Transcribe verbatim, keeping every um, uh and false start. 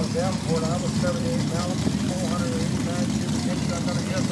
Davenport, I was seventy-eight gallons, four hundred eighty-nine cubic inches. I'm going to get